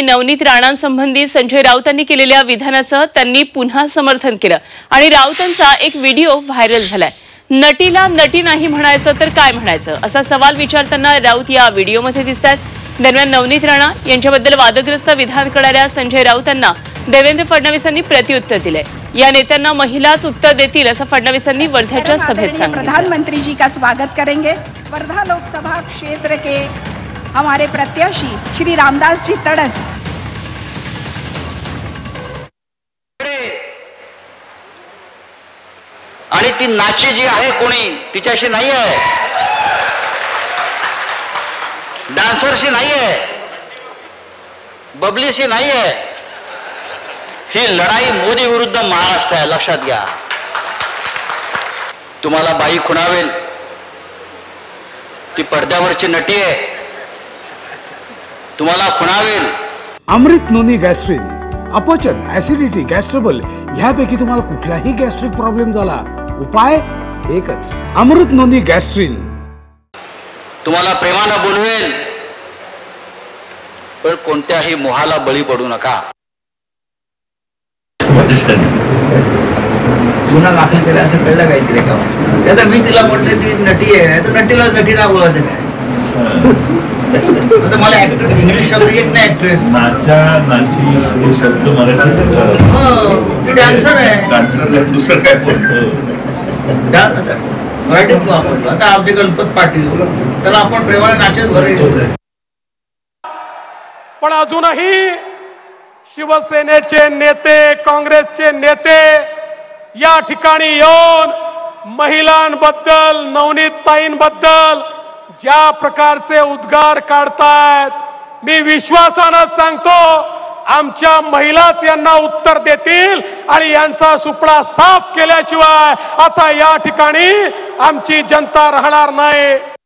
नवनीत राणांसंबंधी संजय राऊतांनी केलेल्या विधानाचं त्यांनी पुन्हा समर्थन केलं आणि राऊतांचा एक व्हिडिओ व्हायरल झालाय। नटीला नटी नाही म्हणायचं तर काय म्हणायचं असा सवाल विचारताना राऊत या व्हिडिओमध्ये दिसतात। दरम्यान नवनीत राणा यांच्याबद्दल वादग्रस्त विधान करणाऱ्या संजय राऊतांना देवेंद्र फडणवीसांनी प्रत्युत्तर दिले। या नेत्यांना महिलाच उत्तर देतील असं फडणवीसांनी वर्ध्याच्या सभेत सांगितलं। प्रधानमंत्री जी का स्वागत करेंगे। वर्धा लोकसभा क्षेत्र के हमारे प्रत्याशी श्री रामदास जी तड़स। आणि ती नाची जी आहे कोणी तिच्याशी नाही आहे, डान्सरशी नाही आहे, बबलीशी नाही आहे। ही लढाई मोदी विरुद्ध महाराष्ट्र आहे, लक्षात घ्या। तुम्हाला बाई खुणावेल ती पडद्यावरची नटी आहे, तुम्हाला खुणावेल। अमृत नोनी गॅस्ट्रिन, अपचन, ऍसिडिटी, गॅस्ट्रबल ह्यापैकी तुम्हाला कुठलाही गॅस्ट्रिक प्रॉब्लेम झाला, उपाय एकच, अमृत नोनी गॅस्ट्रिन। तुम्हाला प्रेमानं बोलवेल पण कोणत्याही मोहाला बळी पडू नका। गुन्हा दाखल केला असं कळलं काहीतरी का? त्याचा मी तिला म्हटलं ती नटी आहे तर नटीलाच नटी ना बोलायचं काय? आता मला ऍक्टर इंग्लिश शब्द येत नाही, ऍक्ट्रेस नाची शब्द मराठी ती डान्सर आहे, डान्सर दुसरं काय बोलतो मराठीत वापरतो। आता आमचे गणपत पाटील तर आपण प्रेमाने नाचत भरायचो, पण अजूनही शिवसेनेचे नेते, काँग्रेसचे नेते या ठिकाणी येऊन महिलांबद्दल, नवनीतताईंबद्दल ज्या प्रकारचे उद्गार काढतायत, मी विश्वासानं सांगतो आमच्या महिलाच यांना उत्तर देतील आणि यांचा सुपडा साफ केल्याशिवाय आता या ठिकाणी आमची जनता राहणार नाही।